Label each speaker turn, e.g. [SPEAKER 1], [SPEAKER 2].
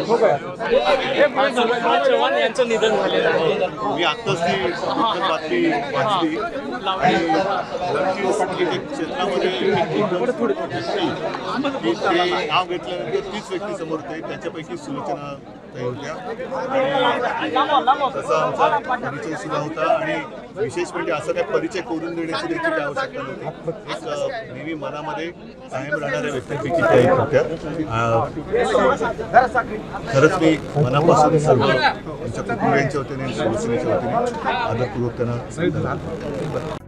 [SPEAKER 1] चव्हाण यांचं निधन झालेलं आहे।
[SPEAKER 2] मी आत्ताच ती बातमी वाचली आणि क्षेत्रामध्ये ते नाव घेतल्यानंतर तीच व्यक्ती समोर होते, त्याच्यापैकी सुलोचना ताई होत्या तसा आमचा परिचय सुद्धा होता आणि विशेष म्हणजे असं काय परिचय करून देण्याची देखील काय आवश्यकता नव्हती। एक नेहमी मनामध्ये कायम राहणाऱ्या व्यक्तींपैकी त्या एक होत्या। खरंच मी मनापासून सर्व त्यांच्या कुटुंबियांच्या वतीने सुलोचनेच्या वतीने आदरपूर्वक त्यांना